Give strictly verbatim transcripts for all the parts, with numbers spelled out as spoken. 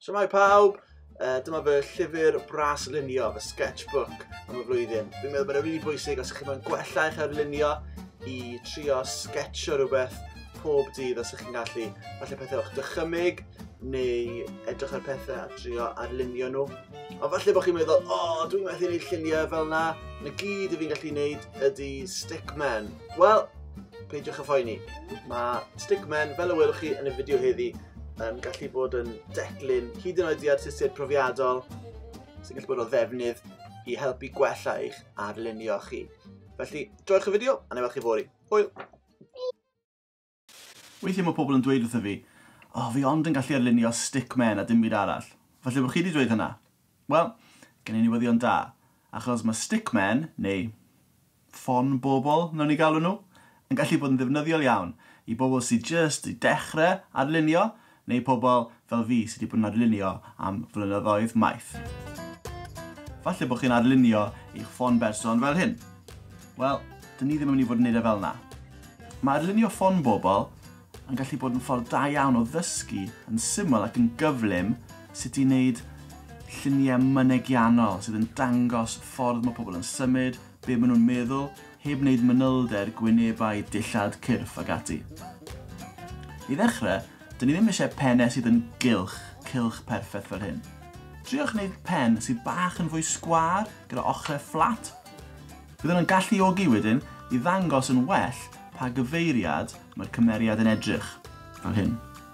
Shwmai pawb, uh, dyma fy llyfr braslunio, fy sketchbook am y flwyddyn. Dwi'n meddwl bod e'n rili bwysig os ydych chi'n gwella eich arlunio i trio sketcho rhywbeth pob dydd os ydych chi'n gallu. Falle pethau o'ch dychymyg neu edrych ar pethau a trio arlunio nhw. Ond falle bod chi'n meddwl, o, oh, dwi'n methu gwneud lluniau fel na, na gyd y fi'n gallu gwneud ydy stickmen. Wel, peidiwch y phoeni. Mae stickmen, fel y welwch chi yn y fideo heddi, yn gallu bod yn declyn hyd yn oed i artistiaid profiadol sy'n gallu bod o ddefnydd i helpu gwella eich arlunio chi. Felly, joiwch y fideo a neu weld chi fori. Hwyl! Weithiau mae pobl yn dweud wrtho fi, o, oh, fi ond yn gallu arlunio stickmen a dim byd arall. Falle bod chi wedi dweud hynna? Wel, gen i newyddion da. Achos mae stickmen, neu ffon-bobl, nawn ni galw nhw, yn gallu bod yn ddefnyddiol iawn i bobl sydd just i dechrau arlunio, neu pobl fel fi sydd wedi bod yn arlunio am flynyddoedd maith. Falle bod chi'n arlunio i'ch ffon berson fel hyn. Wel, dyn ni ddim yn mynd i fod yn neud e fel na. Mae arlunio ffon-bobl yn gallu bod yn ffordd da iawn o ddysgu yn syml ac yn gyflym sut i wneud lluniau mynegiannol sydd yn dangos ffordd mae pobl yn symud, be maen nhw'n meddwl, heb wneud manylder gwynebau dillad cyrff ag ati. I ddechrau, dyn ni ddim eisiau pennau sydd yn gylch, cylch perffaith fel hyn. Triwch wneud pen sydd bach yn fwy sgwar gyda ochrau fflat. Bydd nhw'n galluogi wedyn i ddangos yn well pa gyfeiriad mae'r cymeriad yn edrych fel hyn.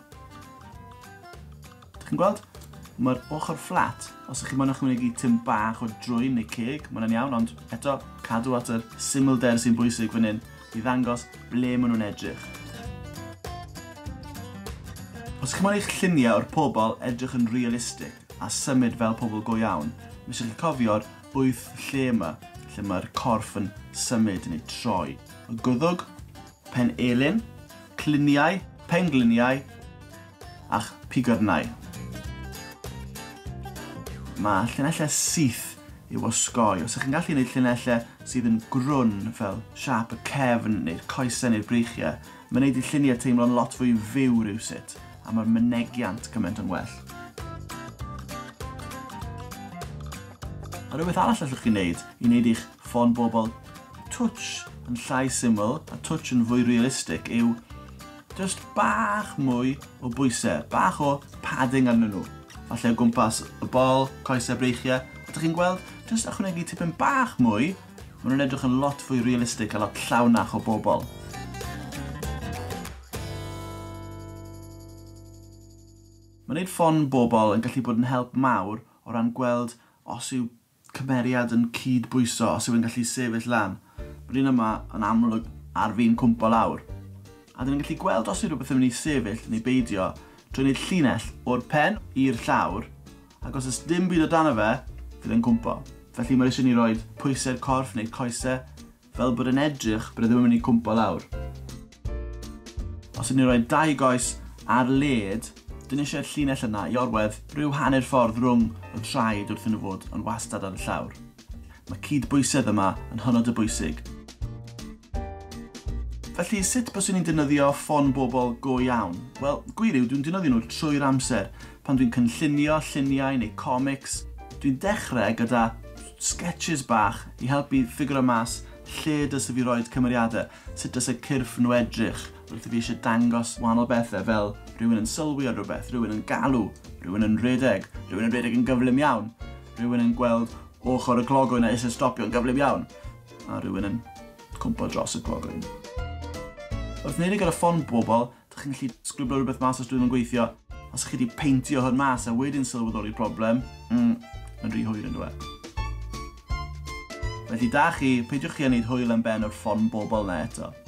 Dych chi'n gweld? Mae'r ochr fflat, os ydych chi'n mynd ychwanegu tym bach o drwyn neu ceg, mae'n iawn, ond eto cadw at yr symlder sy'n bwysig fan hyn i ddangos ble maen nhw'n edrych. Os chi'n mynd eich lluniau o'r pobl edrych yn realistig a symud fel pobl go iawn, mae eisiau chi cofio'r wyth lle yma, lle mae'r corff yn symud neu troi. Y gwddwg, pen elyn, cluniau, pengliniau a'ch pigyrnau. Mae llinellau syth i'w osgoi. Os ydych chi'n gallu gwneud llinellau sydd yn grwn fel siap y cefn neu'r coesau neu'r breichiau, mae'n gwneud i lluniau teimlo'n lot fwy fyw rywsut, a mae'r mynegiant cymaint yn well. A rhywbeth arall allwch chi'n gwneud i wneud i'ch ffon-bobl twtch yn llai syml a twtch yn fwy realistig yw just bach mwy o bwysau, bach o padding arnyn nhw. Falle o gwmpas y bol, coesau breichiau. A dych chi'n gweld, jyst ychwanegu tipyn bach mwy, maen nhw'n edrych yn lot fwy realistig a lot llawnach o bobl. Mae'n gwneud ffon-bobl yn gallu bod yn help mawr o ran gweld os yw cymeriad yn cydbwyso, os yw yn gallu sefyll lan. Mae'r un yma yn amlwg ar fi'n cwmpo lawr. A dyn ni'n gallu gweld os yw rhywbeth yn mynd i sefyll neu beidio trwy wneud llinell o'r pen i'r llawr, ac os ys dim byd o dan y fe, fydd e'n cwmpo. Felly mae eisiau ni roi pwysau'r corff neu coesau fel bod yn edrych bod e ddim yn mynd i cwmpo lawr. Os ydyn ni'n rhoi dau goes ar led, dyn ni eisiau'r llinell yna i orwedd rhyw hanner ffordd rhwng y traed wrth yn y fod yn wastad ar y llawr. Mae cydbwysedd yma yn hynod y bwysig. Felly, sut bys ni'n defnyddio ffon-bobl go iawn? Wel, gwir yw, dwi'n defnyddio nhw trwy'r amser. Pan dwi'n cynllunio lluniau neu comics, dwi'n dechrau gyda sketches bach i helpu ffigro mas lle dys y fi roed cymeriadau, sut dys y cyrff nhw edrych, wrth i fi eisiau dangos wahanol bethau fel rhywun yn sylwi ar rhywbeth, rhywun yn galw, rhywun yn rhedeg, rhywun yn rhedeg yn gyflym iawn, rhywun yn gweld ochr y clogwyn a eisiau stopio yn gyflym iawn, a rhywun yn cwmpo dros y clogwyn. Wrth wneud i gyda ffon-bobl, ydych chi'n gallu sgriblo rhywbeth mas os dwi'n yn gweithio. Os ydych chi wedi peintio hwn mas a wedyn sylweddoli'r problem, mm, yn rhy hwyr yn dweud. Felly da chi, peidiwch chi a wneud hwyl yn ben o'r ffon-bobl na eto.